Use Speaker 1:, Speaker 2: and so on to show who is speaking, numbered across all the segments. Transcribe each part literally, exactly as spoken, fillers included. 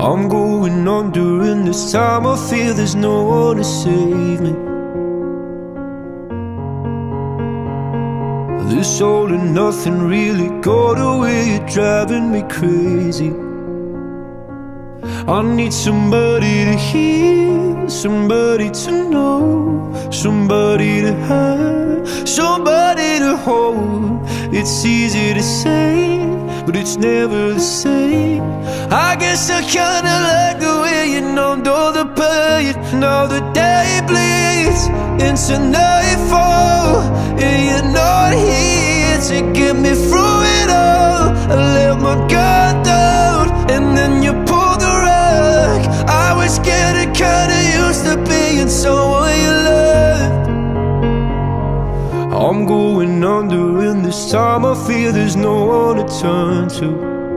Speaker 1: I'm going on during this time. I feel there's no one to save me. This all and nothing really got away, you're driving me crazy. I need somebody to hear, somebody to know, somebody to have, somebody to hold. It's easy to say, but it's never the same. I guess I kinda like the way you numbed all the pain. Now the day bleeds into nightfall, and you're not here to get me through it all. I let my guard down, and then you pulled the rug. I was getting kinda used to being someone you loved. I'm going under, and this time I feel there's no one to turn to.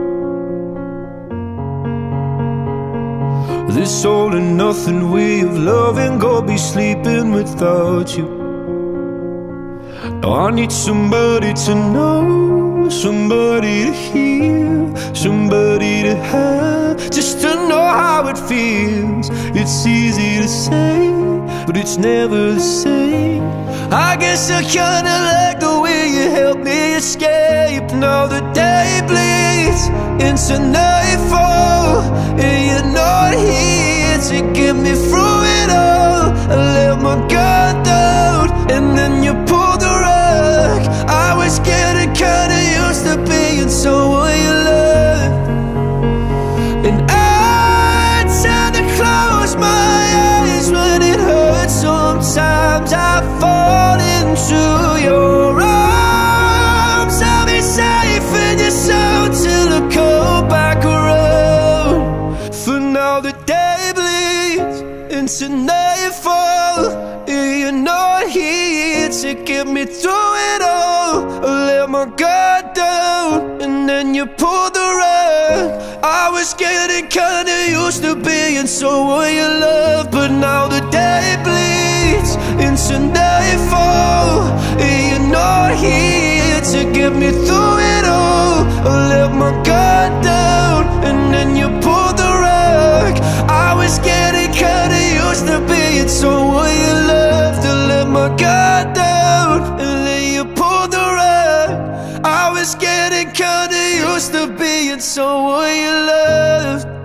Speaker 1: This all and nothing way of loving, go be sleeping without you. Now I need somebody to know, somebody to hear, somebody to have, just to know how it feels. It's easy to say, but it's never the same. I guess I kinda like the way you helped me escape. Now the day bleeds into nightfall, and you're not here to get me through it all. I let my guard down, and then you pulled the rug. I was getting kinda used to being someone you loved, and I tend to close my eyes when it hurts. Sometimes I fall into your arms. I'll be safe in your soul till I come back around. For now the day bleeds into nightfall, and you're not here to get me through it all. I let my guard down, and then you pulled the rug. I was getting kinda used to being someone you love, but now the day bleeds into nightfall, and you're not here to get me through it all. I let my guard down, and then you pulled the rug. I was getting kinda used to being someone you loved. I let my guard down, and then you pulled the rug. I was getting kinda used to being someone you loved.